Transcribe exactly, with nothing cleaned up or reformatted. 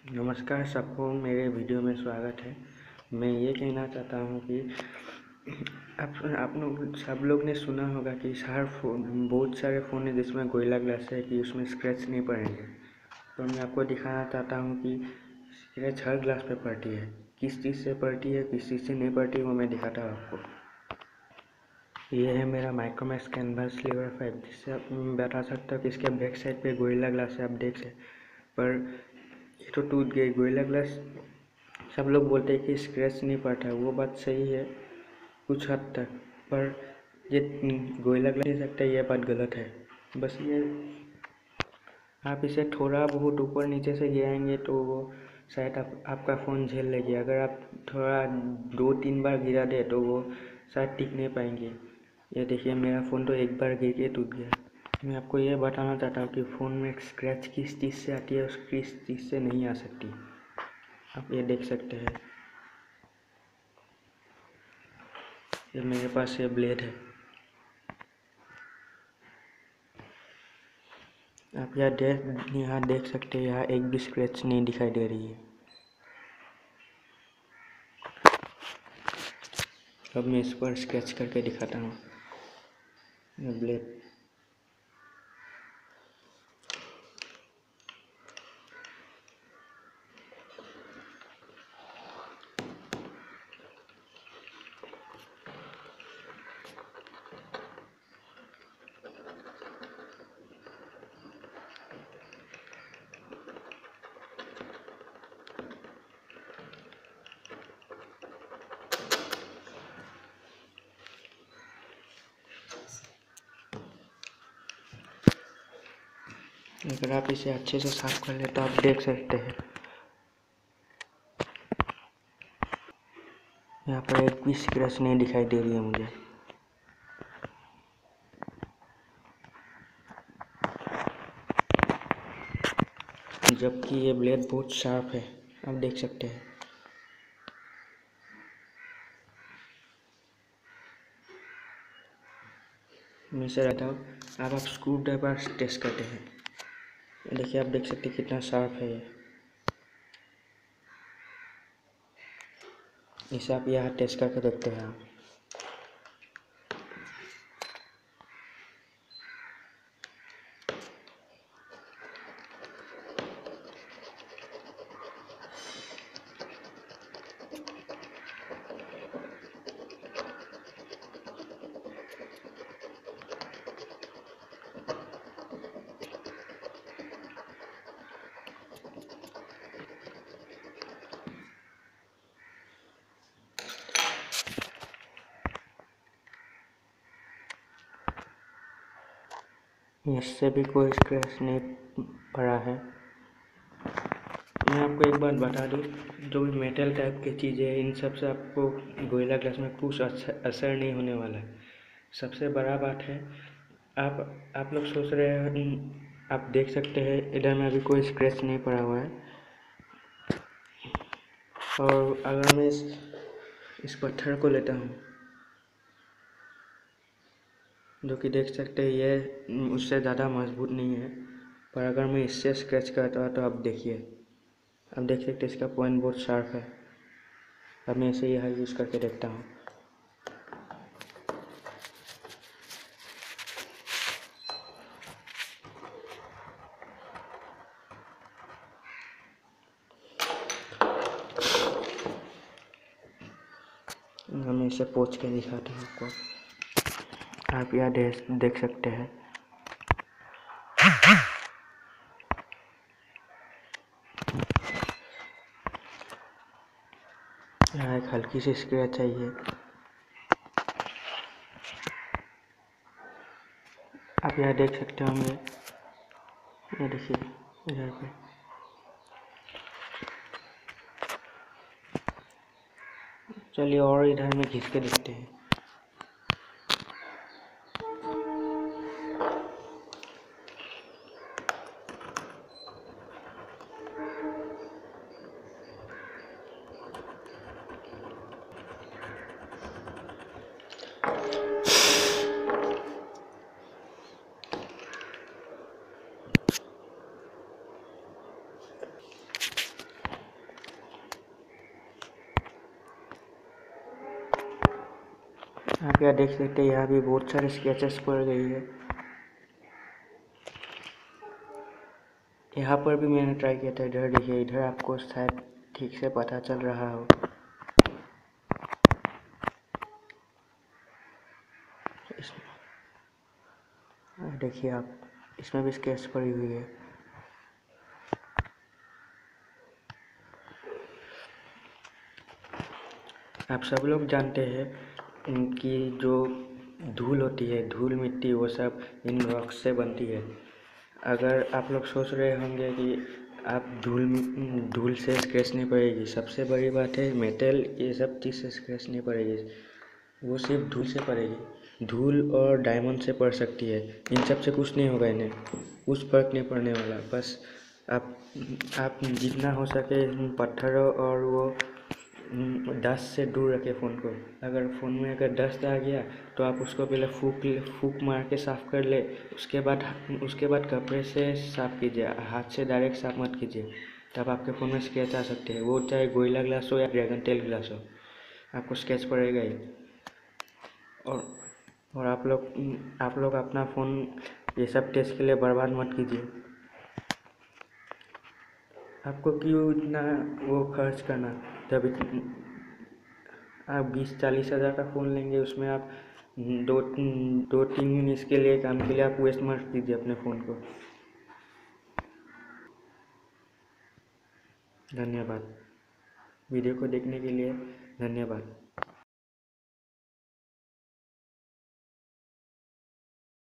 नमस्कार, सबको मेरे वीडियो में स्वागत है। मैं ये कहना चाहता हूँ कि आप आप लोग सब लोग ने सुना होगा कि हर फ़ोन बहुत सारे फ़ोन हैं जिसमें गोरिल्ला ग्लास है कि उसमें स्क्रैच नहीं पड़ेंगे। तो मैं आपको दिखाना चाहता हूँ कि स्क्रैच हर ग्लास पे पड़ती है। किस चीज़ से पड़ती है, किस चीज़ से नहीं पड़ती, वो मैं दिखाता हूँ आपको। ये है मेरा माइक्रोमैक्स कैनवास स्लीवर फाइव, जिससे आप बता सकता हूँ कि इसके बैक साइड पे गोरिल्ला ग्लास है। आप देख सकते, पर ये तो टूट गई। गोरिल्ला ग्लास सब लोग बोलते हैं कि स्क्रैच नहीं पड़ता है, वो बात सही है कुछ हद तक, पर ये गोरिल्ला ग्लास नहीं सकता, ये बात गलत है। बस ये आप इसे थोड़ा बहुत ऊपर नीचे से गिराएंगे तो वो शायद आप, आपका फ़ोन झेल लेगी। अगर आप थोड़ा दो तीन बार गिरा दे तो वो शायद टिक नहीं पाएंगे। ये देखिए, मेरा फ़ोन तो एक बार गिर के टूट गया। मैं आपको ये बताना चाहता हूँ कि फ़ोन में स्क्रैच किस चीज़ से आती है और किस चीज़ से नहीं आ सकती। आप ये देख सकते हैं, ये मेरे पास ये ब्लेड है। आप यहाँ देख यहाँ देख सकते हैं, यहाँ एक भी स्क्रैच नहीं दिखाई दे रही है। अब मैं इस पर स्केच करके दिखाता हूँ। ये ब्लेड अगर आप इसे अच्छे से साफ कर ले तो आप देख सकते हैं, यहाँ पर एक भी स्क्रैच नहीं दिखाई दे रही है मुझे। जबकि ये ब्लेड बहुत शार्प है, आप देख सकते हैं। मैं इसे रहता हूँ। अब आप स्क्रू ड्राइवर टेस्ट करते हैं। देखिए, आप देख सकते हैं कितना शार्प है ये। इसे आप यहाँ टेस्ट करके देखते हैं आप। इससे भी कोई स्क्रैच नहीं पड़ा है। मैं आपको एक बात बता दूं, जो भी मेटल टाइप की चीज़ें हैं, इन सब से आपको गोरिल्ला ग्लास में कुछ असर नहीं होने वाला है। सबसे बड़ा बात है, आप आप लोग सोच रहे हैं, आप देख सकते हैं इधर में अभी कोई स्क्रैच नहीं पड़ा हुआ है। और अगर मैं इस, इस पत्थर को लेता हूँ, जो कि देख सकते हैं ये उससे ज़्यादा मजबूत नहीं है, पर अगर मैं इससे स्क्रैच करता हूँ तो आप देखिए, आप देख सकते हैं इसका पॉइंट बहुत शार्प है। अब मैं इसे यहाँ यूज़ करके देखता हूँ। मैं इसे पोंछ के दिखाता हूँ आपको। आप यहाँ देख सकते हैं, यहाँ एक हल्की सी स्क्रैच आई है। आप यहाँ देख सकते होंगे, ये देखिए इधर पे। चलिए और इधर में घिस के देखते हैं। आप यहाँ देख सकते हैं, यहाँ भी बहुत सारे स्केचेस पड़ गई है। यहाँ पर भी मैंने ट्राई किया था। इधर देखिए, इधर आपको शायद ठीक से पता चल रहा हो। देखिए आप, इसमें भी स्केच पड़ी हुई है। आप सब लोग जानते हैं कि जो धूल होती है, धूल मिट्टी, वो सब इन रॉक्स से बनती है। अगर आप लोग सोच रहे होंगे कि आप धूल धूल से स्क्रैच नहीं पड़ेगी, सबसे बड़ी बात है मेटल, ये सब चीज़ से स्क्रैच नहीं पड़ेगी, वो सिर्फ धूल से पड़ेगी। धूल और डायमंड से पड़ सकती है, इन सब से कुछ नहीं होगा, इन्हें कुछ फर्क नहीं पड़ने वाला। बस आप आप जितना हो सके पत्थरों और वो डस्ट से दूर रखें फ़ोन को। अगर फ़ोन में अगर डस्ट आ गया तो आप उसको पहले फूक फूक मार के साफ़ कर ले। उसके बाद उसके बाद कपड़े से साफ़ कीजिए, हाथ से डायरेक्ट साफ़ मत कीजिए, तब आपके फ़ोन में स्क्रैच आ सकते हैं। वो चाहे गोरिल्ला ग्लास हो या ड्रैगन टेल ग्लास हो, आपको स्क्रैच पड़ेगा ही। और और आप लोग आप लोग अपना फ़ोन ये सब टेस्ट के लिए बर्बाद मत कीजिए। आपको क्यों इतना वो खर्च करना, जब आप बीस चालीस हज़ार का फ़ोन लेंगे, उसमें आप दो दो तीन दिन इसके लिए काम के लिए आप वेस्ट मत कीजिए अपने फ़ोन को। धन्यवाद। वीडियो को देखने के लिए धन्यवाद।